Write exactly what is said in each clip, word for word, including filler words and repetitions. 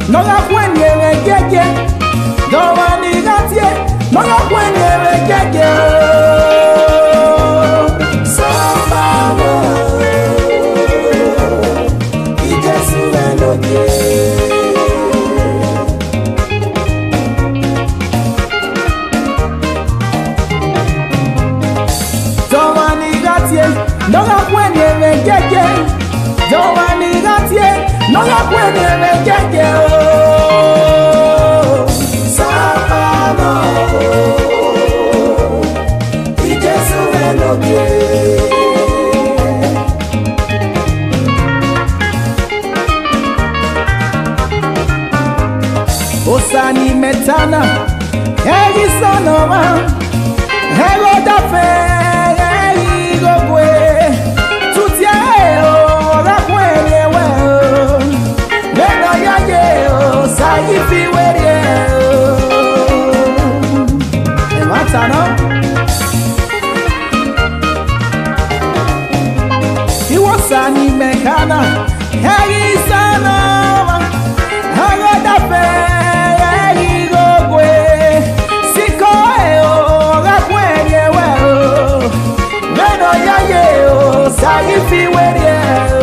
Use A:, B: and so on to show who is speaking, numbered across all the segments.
A: no ga kwenye regege. Dawani gatie, no ga kwenye regege. Sambalo, Ijesu eloge. Dawani gatie, no ga kwenye regege. Dawani gatie, no ga kwenye regege. Sambalo, Ijesu eloge. Osani metana, egi sonoma, ego dafe, egi gogwe, tutia eo, rakwenye weo, veda yaye o, sagifi werie o. Ematano, iwosani mekana, egi sonoma, ego dafe. Sagifi werie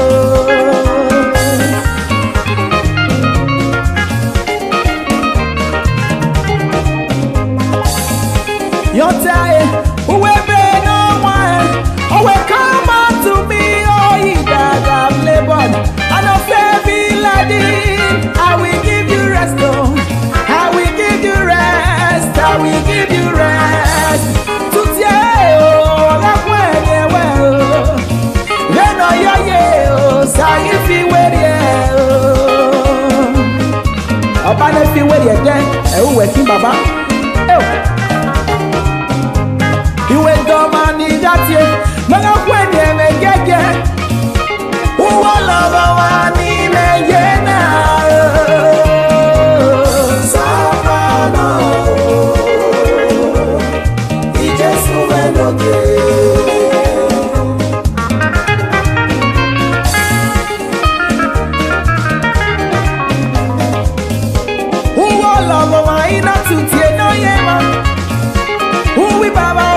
A: Yotae uwebe no one oh we come unto me oh ye that have labored and of heavy laden I will give you rest oh I will give you rest I will give you rest Tutie oh rakwenye well Leno yoye oh sagifi werie oh Oba ne fi werie den e uwe kin baba eh Iwe domani gatie Mga kwenye megege Uwa lava wani meyena Sambalo Ijesu eloge Uwa lava wani na tutie no yema Uwi baba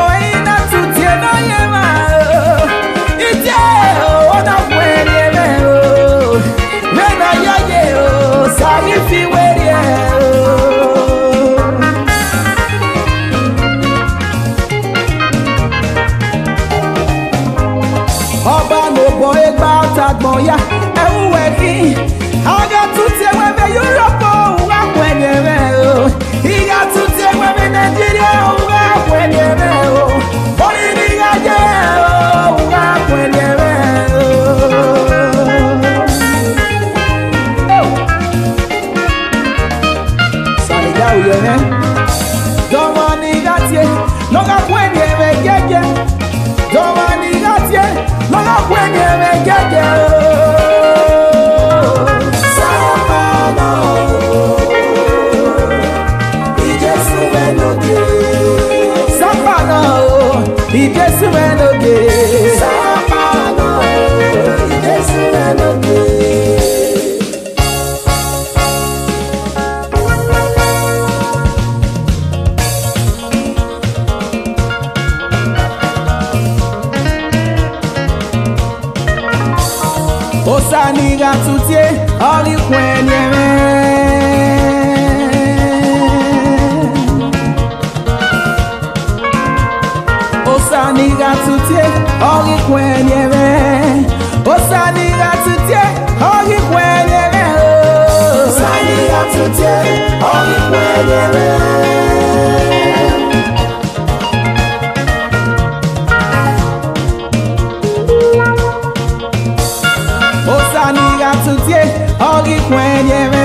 A: Sagifi werie Oba no boy about agbon ya ewu weki Aga tutie webe Europe wa kwenye me Iga tutie webe Nigeria wa kwenye me Boni niga je wa kwenye me Domani gatie, no ga kwenye megege. Domani gatie, no ga kwenye megege. Sambalo, Ijesu eloge. Sambalo, Ijesu eloge. Sambalo, Ijesu eloge. Osani gatutie ori kwenye me Osani gatutie ori kwenye me Osani gatutie ori kwenye me Osani gatutie ori kwenye me Osani gatutie ogi kwenye me